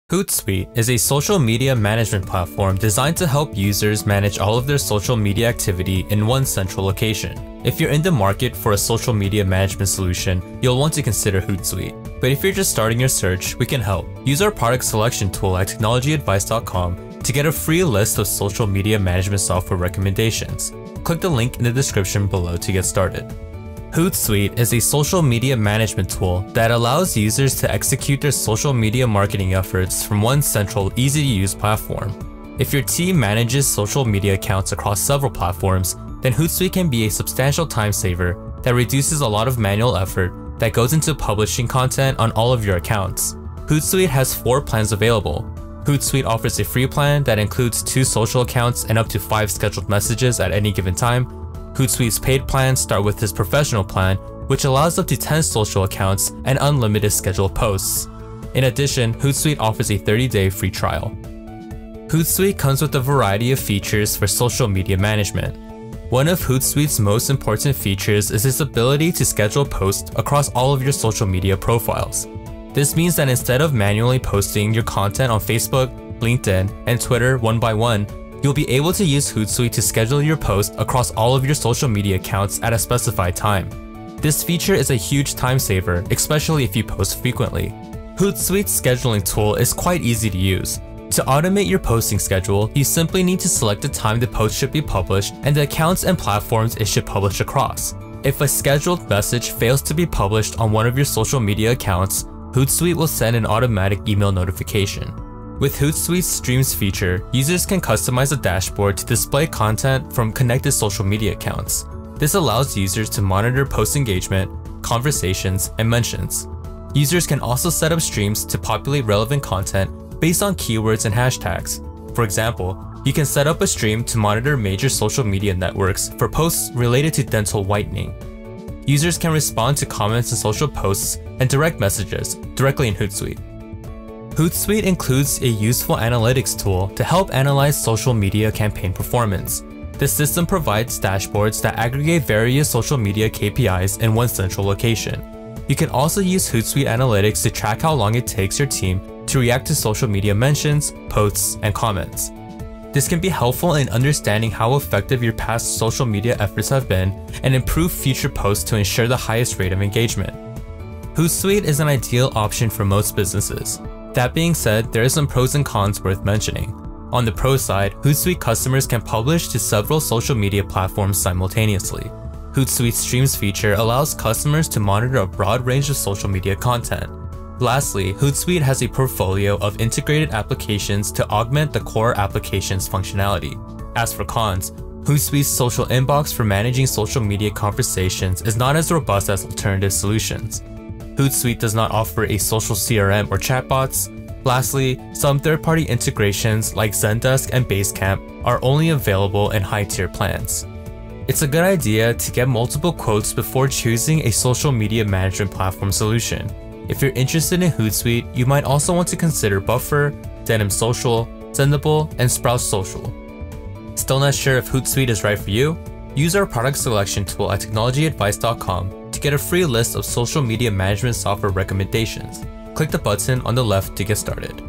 Hootsuite is a social media management platform designed to help users manage all of their social media activity in one central location. If you're in the market for a social media management solution, you'll want to consider Hootsuite. But if you're just starting your search, we can help. Use our product selection tool at TechnologyAdvice.com to get a free list of social media management software recommendations. Click the link in the description below to get started. Hootsuite is a social media management tool that allows users to execute their social media marketing efforts from one central, easy-to-use platform. If your team manages social media accounts across several platforms, then Hootsuite can be a substantial time saver that reduces a lot of manual effort that goes into publishing content on all of your accounts. Hootsuite has 4 plans available. Hootsuite offers a free plan that includes 2 social accounts and up to 5 scheduled messages at any given time. Hootsuite's paid plans start with this professional plan, which allows up to 10 social accounts and unlimited scheduled posts. In addition, Hootsuite offers a 30-day free trial. Hootsuite comes with a variety of features for social media management. One of Hootsuite's most important features is its ability to schedule posts across all of your social media profiles. This means that instead of manually posting your content on Facebook, LinkedIn, and Twitter one by one, you'll be able to use Hootsuite to schedule your posts across all of your social media accounts at a specified time. This feature is a huge time saver, especially if you post frequently. Hootsuite's scheduling tool is quite easy to use. To automate your posting schedule, you simply need to select the time the post should be published and the accounts and platforms it should publish across. If a scheduled message fails to be published on one of your social media accounts, Hootsuite will send an automatic email notification. With Hootsuite's Streams feature, users can customize a dashboard to display content from connected social media accounts. This allows users to monitor post engagement, conversations, and mentions. Users can also set up streams to populate relevant content based on keywords and hashtags. For example, you can set up a stream to monitor major social media networks for posts related to dental whitening. Users can respond to comments in social posts and direct messages directly in Hootsuite. Hootsuite includes a useful analytics tool to help analyze social media campaign performance. The system provides dashboards that aggregate various social media KPIs in one central location. You can also use Hootsuite Analytics to track how long it takes your team to react to social media mentions, posts, and comments. This can be helpful in understanding how effective your past social media efforts have been and improve future posts to ensure the highest rate of engagement. Hootsuite is an ideal option for most businesses. That being said, there are some pros and cons worth mentioning. On the pro side, Hootsuite customers can publish to several social media platforms simultaneously. Hootsuite's Streams feature allows customers to monitor a broad range of social media content. Lastly, Hootsuite has a portfolio of integrated applications to augment the core application's functionality. As for cons, Hootsuite's social inbox for managing social media conversations is not as robust as alternative solutions. Hootsuite does not offer a social CRM or chatbots. Lastly, some third-party integrations like Zendesk and Basecamp are only available in high-tier plans. It's a good idea to get multiple quotes before choosing a social media management platform solution. If you're interested in Hootsuite, you might also want to consider Buffer, Denim Social, Sendable, and Sprout Social. Still not sure if Hootsuite is right for you? Use our product selection tool at TechnologyAdvice.com to get a free list of social media management software recommendations. Click the button on the left to get started.